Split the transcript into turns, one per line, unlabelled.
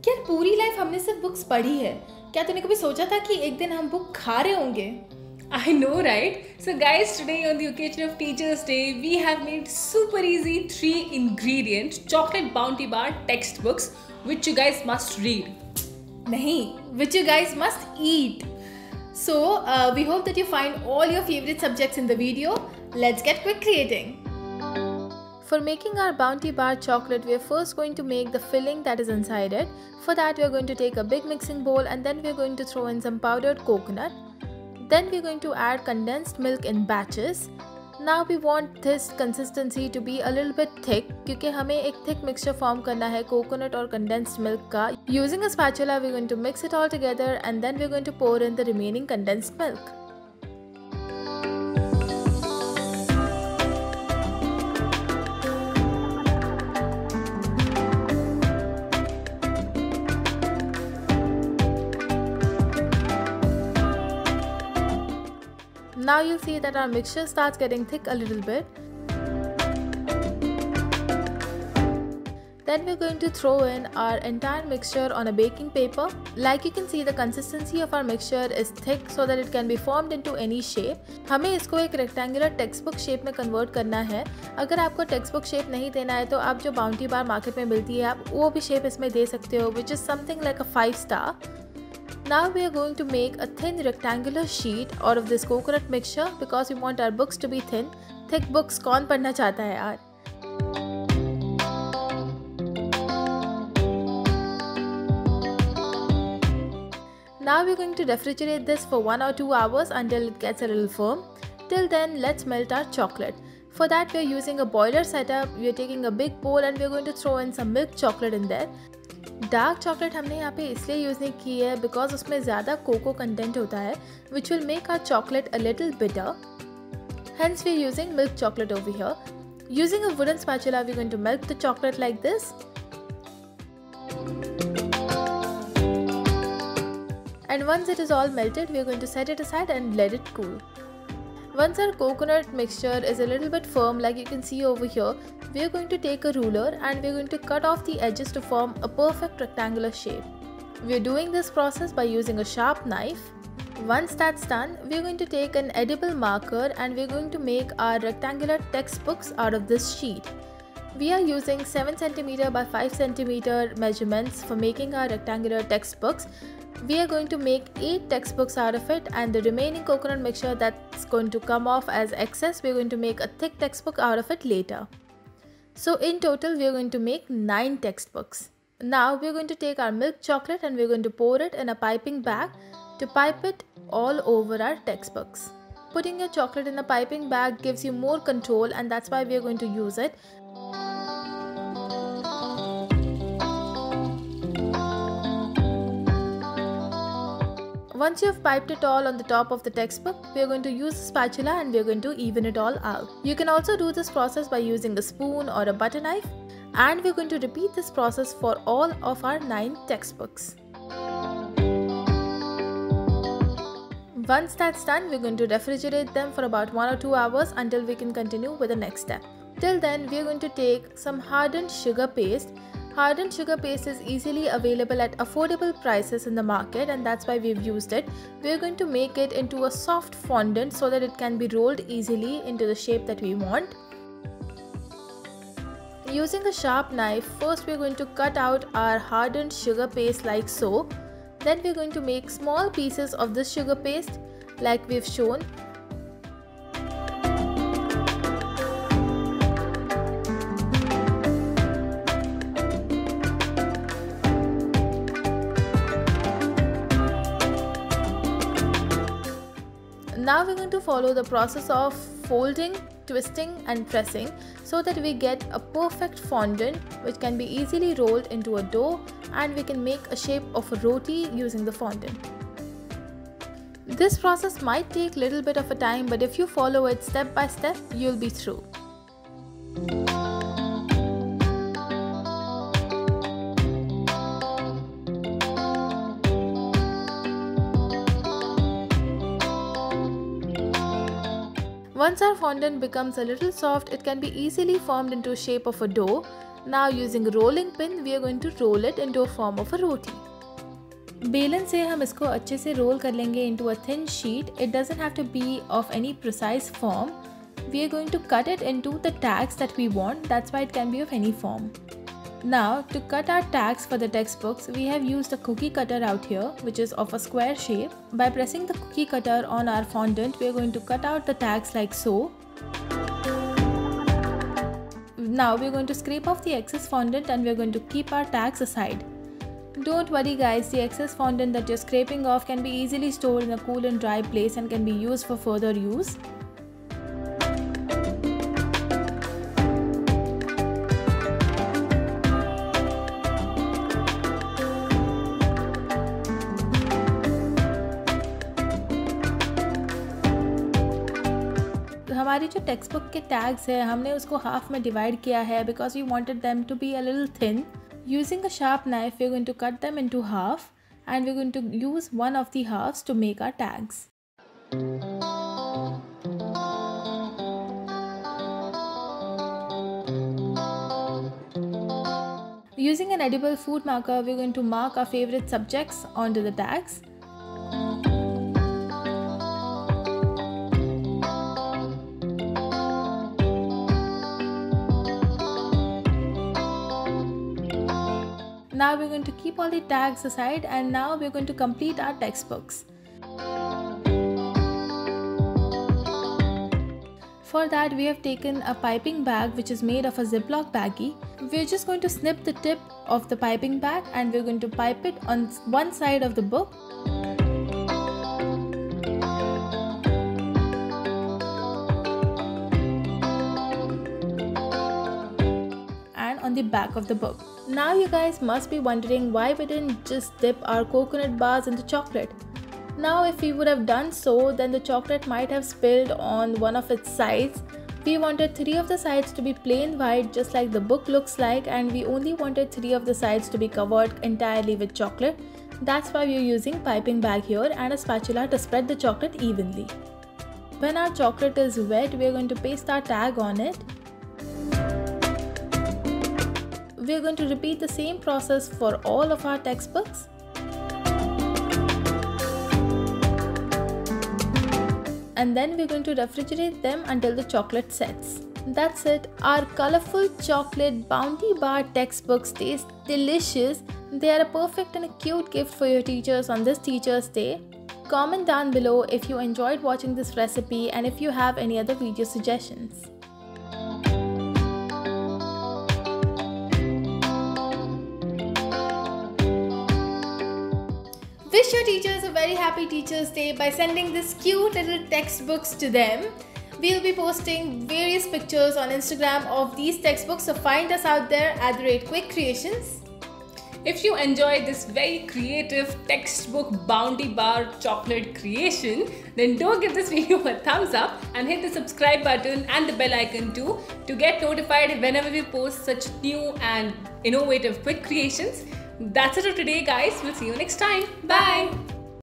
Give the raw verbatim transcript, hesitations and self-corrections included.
यार पूरी लाइफ हमने सिर्फ बुक्स पढ़ी है, क्या तूने कभी सोचा था कि एक दिन हम बुक खा रहे होंगे?
I know, right? So guys, today on the occasion of Teachers Day, we have made super easy three ingredient chocolate bounty bar textbooks which you guys must read.
नहीं, which you guys must eat. So uh, we hope that you find all your favorite subjects in the video. Let's get quick creating. For making our bounty bar chocolate, we are first going to make the filling that is inside it. For that, we are going to take a big mixing bowl and then we are going to throw in some powdered coconut. Then we are going to add condensed milk in batches. Now we want this consistency to be a little bit thick क्योंकि हमें एक thick mixture form करना है coconut और condensed milk का. Using a spatula, we are going to mix it all together and then we are going to pour in the remaining condensed milk. Now you'll see that our mixture starts getting thick a little bit. Then we're going to throw in our entire mixture on a baking paper. Like you can see, the consistency of our mixture is thick so that it can be formed into any shape. हमें इसको एक rectangular textbook shape में convert करना है. अगर आपको textbook shape नहीं देना है तो आप जो bounty bar market में मिलती है आप वो भी shape इसमें दे सकते हो, which is something like a five star. Now we are going to make a thin rectangular sheet out of this coconut mixture because we want our books to be thin. Thick books कौन पढ़ना चाहता है यार? Now we're going to refrigerate this for one or two hours until it gets a little firm. Till then, let's melt our chocolate. For that, we are using a boiler setup. We are taking a big bowl and we are going to throw in some milk chocolate in there. Dark chocolate हमने यहाँ पे इसलिए use नहीं की है because उसमें ज़्यादा cocoa content होता है which will make our chocolate a little bitter. Hence we are using milk chocolate over here. Using a wooden spatula, we are going to melt the chocolate like this. And once it is all melted, we are going to set it aside and let it cool. Once our coconut mixture is a little bit firm, like you can see over here, we are going to take a ruler and we are going to cut off the edges to form a perfect rectangular shape. We are doing this process by using a sharp knife. Once that's done, we are going to take an edible marker and we are going to make our rectangular textbooks out of this sheet. We are using seven centimeter by five centimeter measurements for making our rectangular textbooks. We are going to make eight textbooks out of it, and the remaining coconut mixture that's going to come off as excess, we're going to make a thick textbook out of it later. So in total, we're going to make nine textbooks. Now we're going to take our milk chocolate and we're going to pour it in a piping bag to pipe it all over our textbooks. Putting your chocolate in a piping bag gives you more control, and that's why we're going to use it. Once you have piped it all on the top of the textbook, we are going to use a spatula and we are going to even it all out. You can also do this process by using a spoon or a butter knife, and we are going to repeat this process for all of our nine textbooks. Once that's done, we are going to refrigerate them for about one or two hours until we can continue with the next step. Till then, we are going to take some hardened sugar paste. Hardened sugar paste is easily available at affordable prices in the market, and that's why we've used it. We're going to make it into a soft fondant so that it can be rolled easily into the shape that we want. Using a sharp knife, first we're going to cut out our hardened sugar paste like so. Then we're going to make small pieces of this sugar paste like we've shown. Now we're going to follow the process of folding, twisting and pressing so that we get a perfect fondant which can be easily rolled into a dough, and we can make a shape of a roti using the fondant. This process might take a little bit of a time, but if you follow it step by step, you'll be through. Once our fondant becomes a little soft, it can be easily formed into a shape of a dough. Now using a rolling pin, we are going to roll it into a form of a roti. बेलन से हम इसको अच्छे से role कर लेंगे into a thin sheet. It doesn't have to be of any precise form. We are going to cut it into the tags that we want. That's why it can be of any form. Now to cut our tags for the textbooks, we have used a cookie cutter out here, which is of a square shape. By pressing the cookie cutter on our fondant, we are going to cut out the tags like so. Now we are going to scrape off the excess fondant and we are going to keep our tags aside. Don't worry guys, the excess fondant that you're scraping off can be easily stored in a cool and dry place and can be used for further use. हमारी जो text book के tags है हमने उसको half में divide किया है because we wanted them to be a little thin. Using a sharp knife, we are going to cut them into half and we are going to use one of the halves to make our tags. Using an edible food marker, we are going to mark our favorite subjects onto the tags. Now we're going to keep all the tags aside and now we're going to complete our textbooks. For that we have taken a piping bag which is made of a Ziploc baggie. We're just going to snip the tip of the piping bag and we're going to pipe it on one side of the book. On the back of the book. Now you guys must be wondering why we didn't just dip our coconut bars into chocolate. Now if we would have done so, then the chocolate might have spilled on one of its sides. We wanted three of the sides to be plain white just like the book looks like, and we only wanted three of the sides to be covered entirely with chocolate. That's why we are using piping bag here and a spatula to spread the chocolate evenly. When our chocolate is wet, we are going to paste our tag on it. We are going to repeat the same process for all of our textbooks. And then we are going to refrigerate them until the chocolate sets. That's it. Our colorful chocolate Bounty Bar textbooks taste delicious. They are a perfect and a cute gift for your teachers on this Teachers' Day. Comment down below if you enjoyed watching this recipe and if you have any other video suggestions. Wish your teachers a very happy Teachers' Day by sending these cute little textbooks to them. We'll be posting various pictures on Instagram of these textbooks, so find us out there at the rate Quick Creations.
If you enjoyed this very creative textbook Bounty Bar chocolate creation, then do give this video a thumbs up and hit the subscribe button and the bell icon too to get notified whenever we post such new and innovative quick creations. That's it for today guys. We'll see you next time. Bye.